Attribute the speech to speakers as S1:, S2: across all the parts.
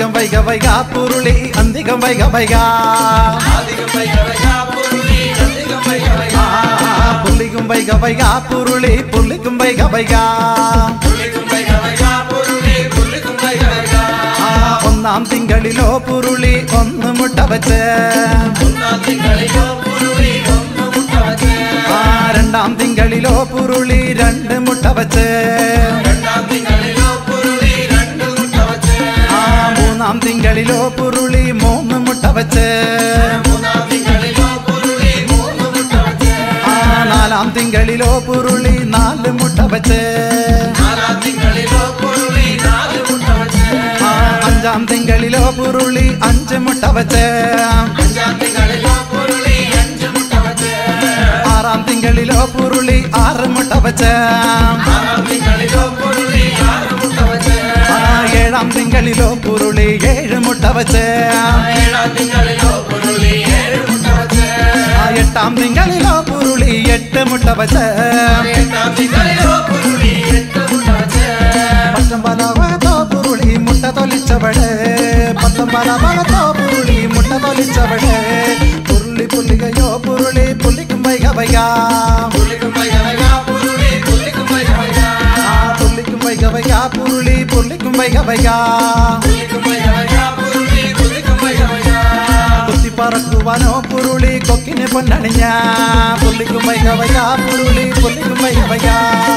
S1: ஆதிகம் வைக வைகா புருளி அந்திகம் வைக வைகா புள்ளிக்கும் வைக வைகா புருளி புள்ளிக்கும் வைக வைகா ഒന്നാം തിങ്കളിലോ പുരുളി ഒന്ന് മുട്ട വെച്ച് രണ്ടാം തിങ്കളിലോ പുരുളി രണ്ട് മുട്ട വെച്ച് മൂന്നാം തിങ്കളിലോ പുരുളി മൂന്ന് മുട്ട വെച്ച് നാലാം തിങ്കളിലോ പുരുളി നാല് മുട്ട വെച്ച് അഞ്ചാം തിങ്കളിലോ പുരുളി അഞ്ച് മുട്ട വെച്ച് ആറാം തിങ്കളിലോ പുരുളി ആറ് മുട്ട വെച്ച് ഏഴാം തിങ്കളിലോ പുരുളി ഏഴ് മുട്ട വെച്ച് എട്ടാം തിങ്കളിലോ പുരുളി എട്ട് മുട്ട വെച്ച് പത്തൊമ്പതാമത്തോ പുരുളി മുട്ട തൊലിച്ചവള് പത്തൊമ്പതാമത്തോ പുരുളി മുട്ട തൊലിച്ചവള് പുരുളി പുള്ളികയോ പുരുളി പുള്ളിക്കും വൈക വൈകാ പുള്ളിക്കും വൈക വൈകാ പുരുളി പുള്ളിക്കും വൈക വൈകാ കുത്തിപ്പറക്കുവാനോ പുരുളി കൊക്കിനെ പൊന്നണിഞ്ഞ പുള്ളിക്കും വൈക വൈകാ പുരുളി പുള്ളിക്കും വൈക വൈകാ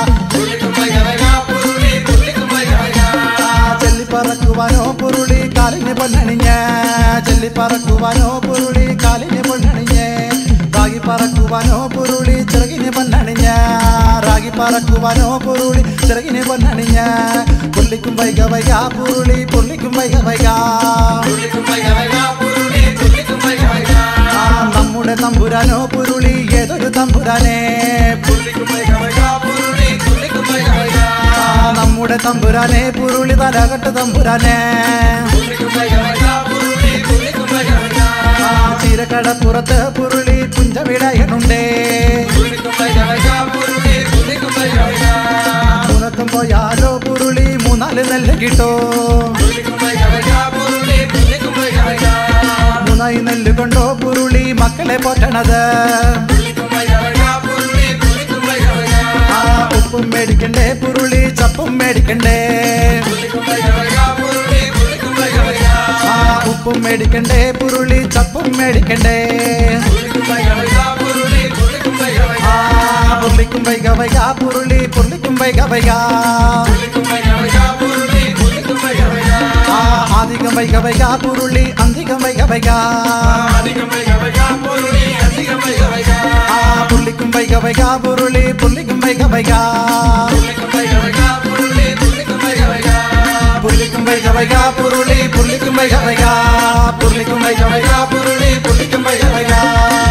S1: ചെല്ലിപ്പറക്കുവാനോ പുരുളി കാലിന് പൊന്നണിഞ്ഞ ചെല്ലിപ്പറക്കുവാനോ പുരുളി കാലിന് പൊന്നണിഞ്ഞ റാഗി പറക്കുവാനോ പുരുളി ചിറകിന് പൊന്നണിഞ്ഞ റാഗി പറക്കുവാനോ പുരുളി ചിറകിന് പൊന്നണിഞ്ഞ പുള്ളിക്കും വൈക വൈകാ പുരുളി പുള്ളിക്കും വൈക വൈകാ നമ്മുടെ തമ്പുരാനോ പുരുളി ഏതൊരു തമ്പുരാനെ നമ്മുടെ തമ്പുരാനെ പുരുളി തലകെട്ട് തമ്പുരാനെ ചീരക്കടപ്പുറത്ത് പുരുളി പുഞ്ചവിടയനുണ്ടേ മൂന്നത്തും പോയാലോ പുരുളി മൂന്നാല് നെല്ല് കിട്ടോ മൂന്നായി നെല്ല് കൊണ്ടോ പുരുളി മക്കളെ പോറ്റണത് ഉപ്പും മേടിക്കണ്ടേ പുരുളി ചപ്പും മേടിക്കണ്ടേ ഉപ്പും മേടിക്കണ്ടേ പുരുളി ചപ്പും മേടിക്കണ്ടേ പുള്ളിക്കും വൈക വൈകാ പുരുളി പുള്ളിക്കും വൈക വൈകാ ആധികം വൈക വൈകാ പുരുളി അന്തികം വൈക വൈകാ പുള്ളിക്കും വൈക വൈകാ പുരുളി പുള്ളിക്കും വൈക വൈകാ പുള്ളിക്കും വൈക വൈകാ പുരുളി പുള്ളിക്കും വൈക വൈകാ പുള്ളിക്കും വൈക വൈകാ പുരുളി പുള്ളിക്കും വൈക വൈകാ